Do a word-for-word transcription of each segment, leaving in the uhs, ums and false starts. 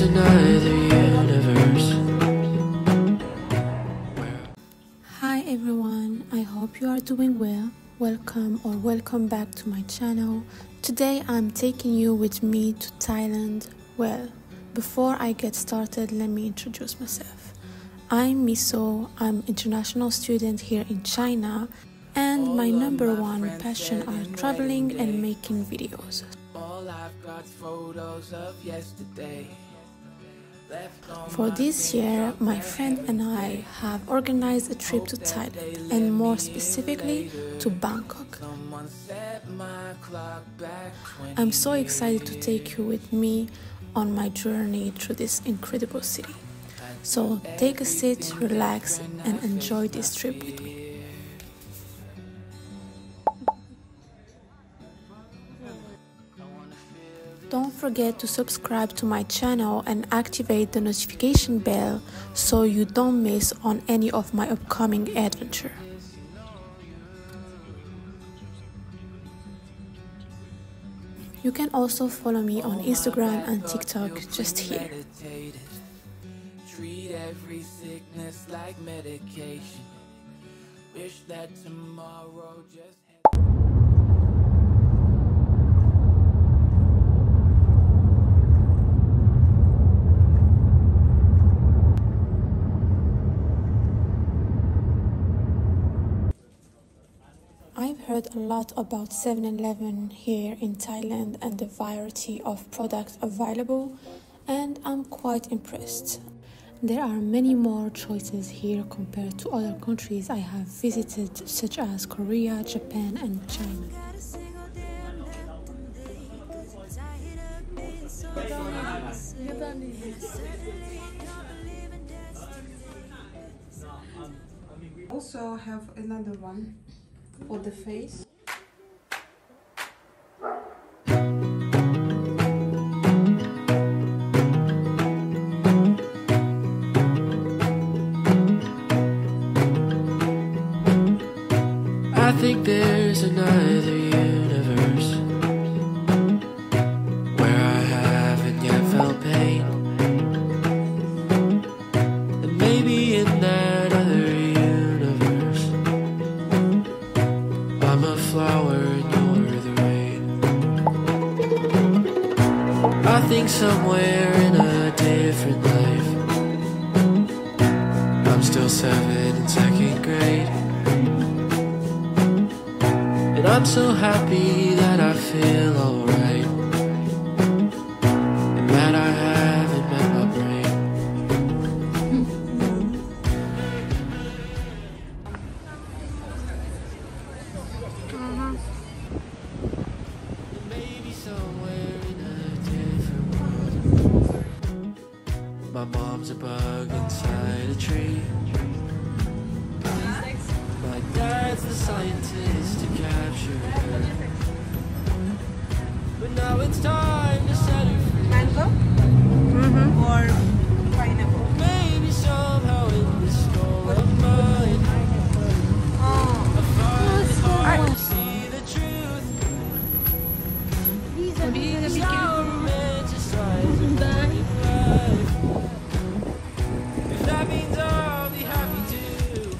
another universe. Hi everyone, I hope you are doing well. Welcome or welcome back to my channel. Today I'm taking you with me to Thailand. Well, before I get started, let me introduce myself. I'm Miso, I'm international student here in China, and my number one passion are traveling and making videos. All I've got photos of yesterday. For this year, my friend and I have organized a trip to Thailand, and more specifically to Bangkok. I'm so excited to take you with me on my journey through this incredible city. So take a seat, relax, and enjoy this trip with me. Don't forget to subscribe to my channel and activate the notification bell so you don't miss on any of my upcoming adventure. You can also follow me on Instagram and TikTok just here. Treat every sickness like medication. Wish that tomorrow just I've heard a lot about seven eleven here in Thailand and the variety of products available, and I'm quite impressed. There are many more choices here compared to other countries I have visited, such as Korea, Japan, and China. Also have another one for the face. I think there's another universe where I haven't yet felt pain, and maybe in that other universe I'm a flower and you're the rain. I think somewhere in a different life I'm still seven in second grade, and I'm so happy that I feel alright, and that I haven't met my brain. And maybe somewhere in a different world my mom's a bug inside a tree. My dad's the scientist to capture her, but now it's time to set her free. Mango? Mm-hmm. Or pineapple? Maybe somehow in this skull of mine Oh. I finally hard to see the truth. These are romanticized life. If that means I'll be happy too.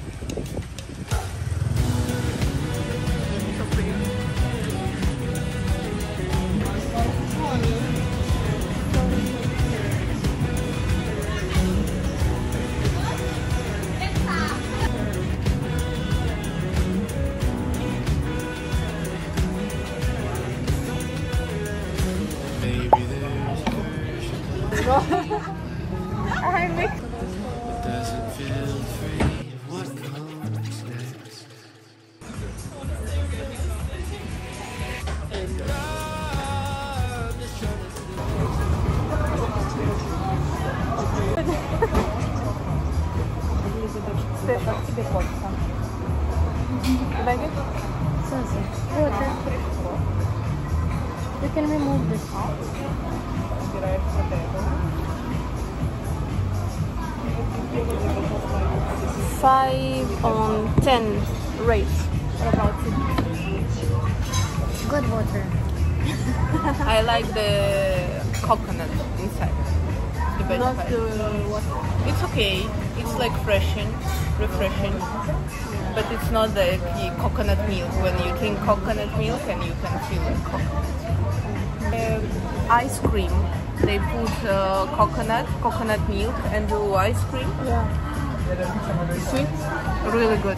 Maybe there's a version that doesn't feel afraid of what comes next. And I'm just trying to You can remove this. Five on ten rate. What about it? Good water. I like the coconut inside. The veg Not pie. the what? It's okay. It's like refreshing, refreshing, but it's not the coconut milk. When you drink coconut milk and you can feel like coconut. Um, ice cream. They put uh, coconut, coconut milk, and do ice cream. Yeah. Sweet, really good.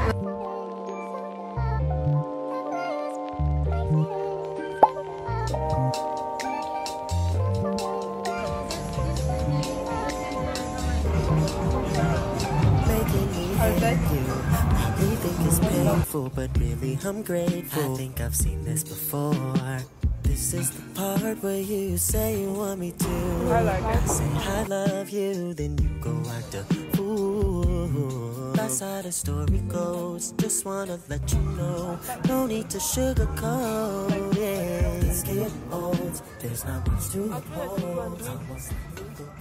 Probably think it's painful, but really I'm grateful. I think I've seen this before. This is the part where you say you want me to. I like it. Say I love you, then you go act a fool. That's how the story goes. Just wanna let you know, no need to sugarcoat. Yeah, it's getting old. There's not much to uphold. Almost like you go.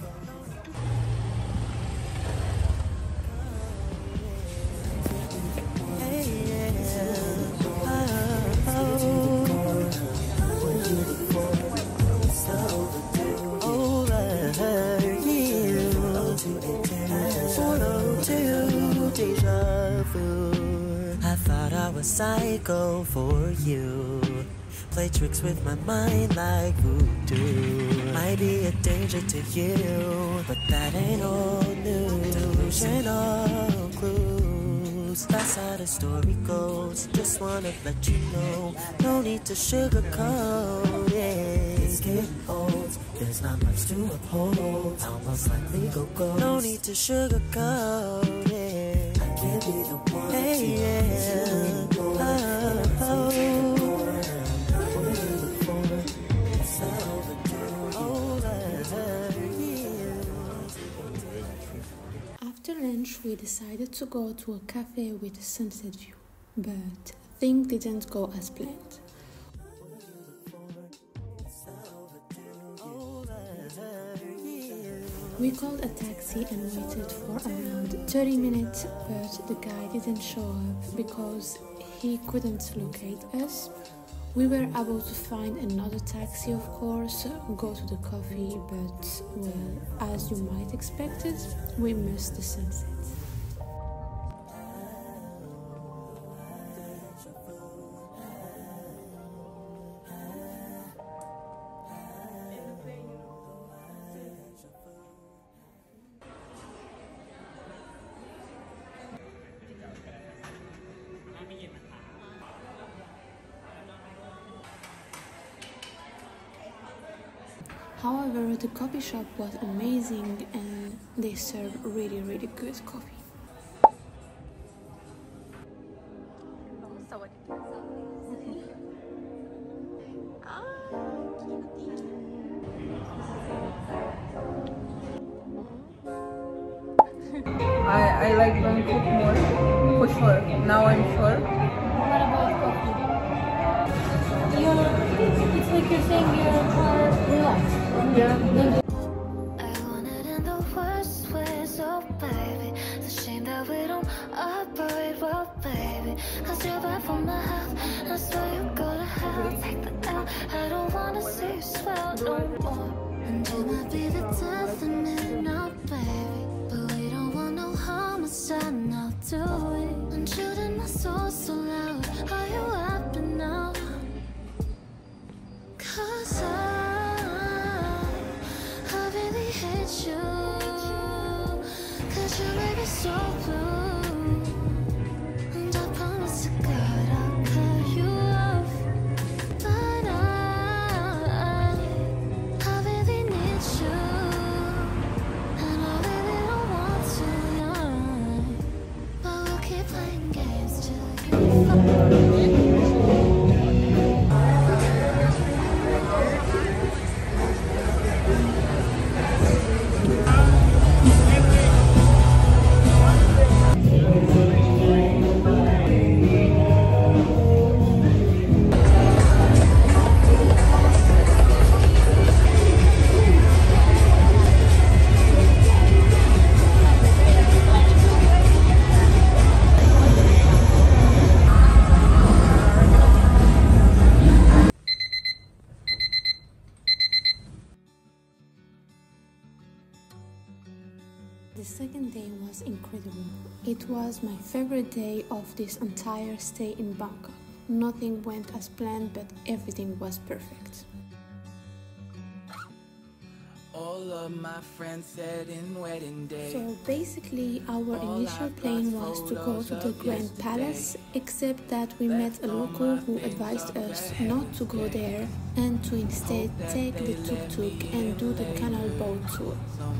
I thought I was psycho for you. Play tricks with my mind like voodoo. Might be a danger to you, but that ain't old news. Delusional clues. That's how the story goes. Just wanna let you know, no need to sugarcoat. Yeah, it's getting old. There's not much to uphold. Almost like legal goals. No need to sugarcoat. Yeah, I can't be the one. Hey, yeah. Oh, oh. After lunch, we decided to go to a cafe with a sunset view, but things didn't go as planned. We called a taxi and waited for around thirty minutes, but the guy didn't show up because he couldn't locate us. We were able to find another taxi, of course, go to the coffee, but, well, as you might expect it, we missed the sunset. However, the coffee shop was amazing and they serve really, really good coffee. I, I like Bangkok more, for sure. Now I'm sure. What about coffee? You're, it's like you're saying you're relaxed. Yeah. I want it in the worst ways, oh baby. It's a shame that we don't operate well, baby. Cause you're bad for my health. I swear you go to hell. Take the L. I don't wanna see you swell no more. And you might be the death of me now, baby. But we don't want no homicide now, do we? And shooting my soul so loud. Are you happy now? Cause I hate you, cause you make me so blue. And I promise to God I'll cut you off. But I, I really need you, and I really don't want to, no. But we'll keep playing games till you fall. Thank you. The second day was incredible. It was my favorite day of this entire stay in Bangkok. Nothing went as planned, but everything was perfect. All of my friends said in wedding day. So basically our initial plan was to go to the Grand Palace, except that we met a local who advised us not to go there and to instead take the tuk-tuk and do the canal boat tour.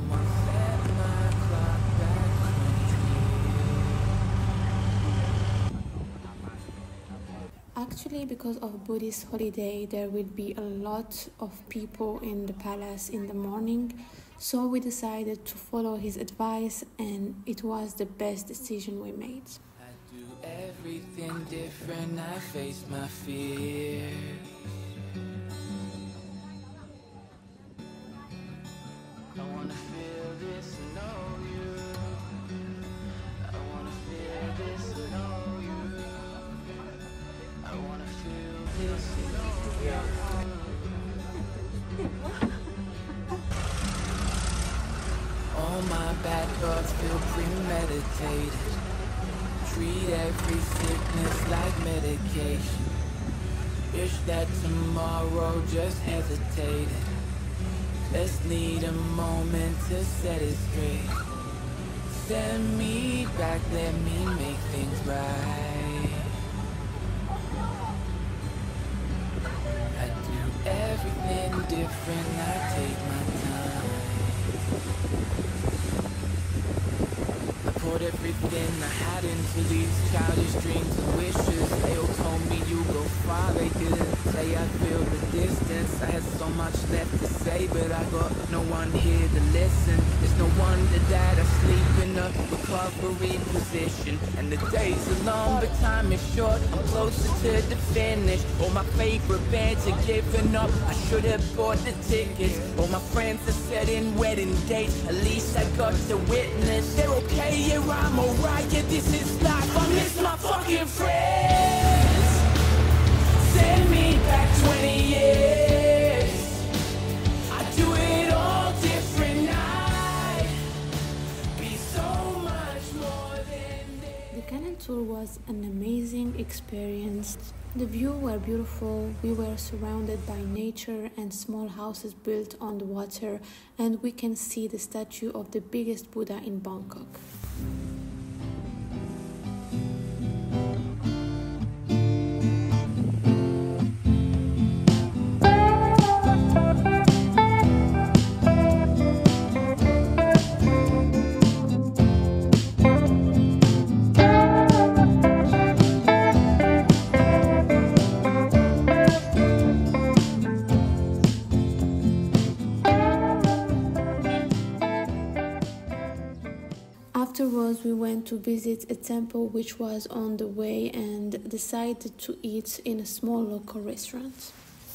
Actually, because of Buddhist holiday, there will be a lot of people in the palace in the morning, so we decided to follow his advice, and it was the best decision we made. I do everything different, I face my fears. I wanna feel this and know you. I wanna feel this and know you. I wanna feel this and know you. All my bad thoughts feel premeditated. Treat every sickness like medication. Wish that tomorrow just hesitated. Just need a moment to set it straight. Send me back, let me make things right. I do everything different, I take my time. I poured everything I had into these childish dreams and wishes. They all told me you go far, they didn't say I feel the distance. I had so much left to say, but I got no one here to listen. It's no wonder that I sleep in a recovery position. And the days are long, but time is short. I'm closer to the finish. All my favorite bands are giving up. I should have bought the tickets. All my friends are setting wedding dates. At least I got to witness. They're okay, yeah, I'm alright. Yeah, this is life. I miss my fucking friends. Send me back twenty years. I do it all different. I'd be so much more than this. The canal tour was an amazing experience. The views were beautiful, we were surrounded by nature and small houses built on the water, and we can see the statue of the biggest Buddha in Bangkok. Afterwards, we went to visit a temple which was on the way and decided to eat in a small local restaurant.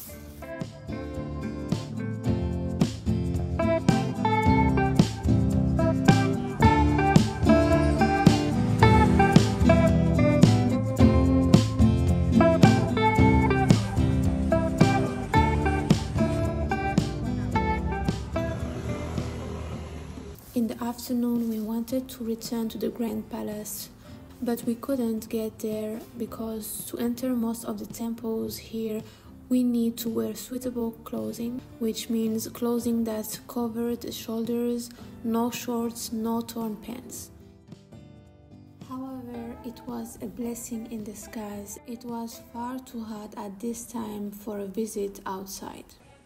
In the afternoon, we wanted to return to the Grand Palace, but we couldn't get there because to enter most of the temples here, we need to wear suitable clothing, which means clothing that covered the shoulders, no shorts, no torn pants. However, it was a blessing in disguise. It was far too hot at this time for a visit outside.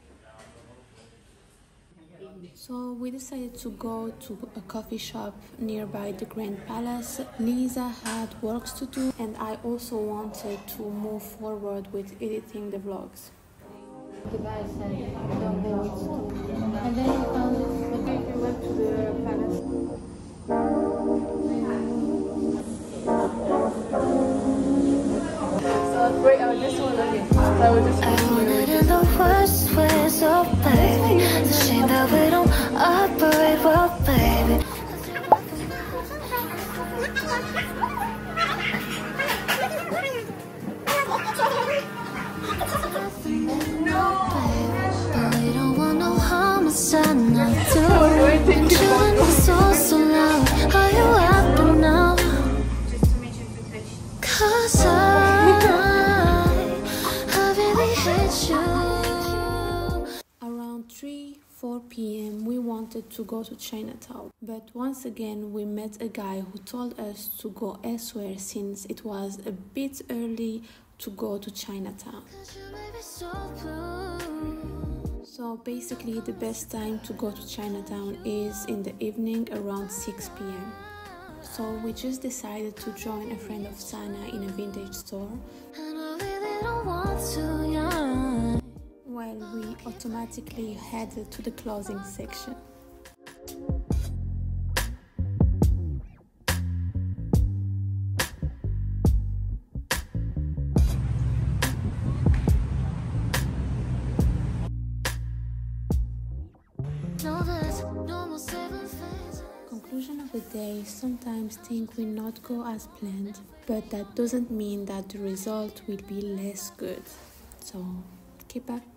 So we decided to go to a coffee shop nearby the Grand Palace. Lisa had works to do, and I also wanted to move forward with editing the vlogs. Device and don't go to. And then you found this. What if you went to the palace? So wait, I just want to again. I was just I want it in the worst way, so baby. It's a shame that we don't operate well, baby. No, but we don't want no homicide, not do. I'm chilling so so loud. wanted to go to Chinatown. But once again, we met a guy who told us to go elsewhere since it was a bit early to go to Chinatown. So basically the best time to go to Chinatown is in the evening around six p m So we just decided to join a friend of Sana in a vintage store. While we automatically headed to the clothing section. Conclusion of the day, sometimes things will not go as planned, but that doesn't mean that the result will be less good. So keep up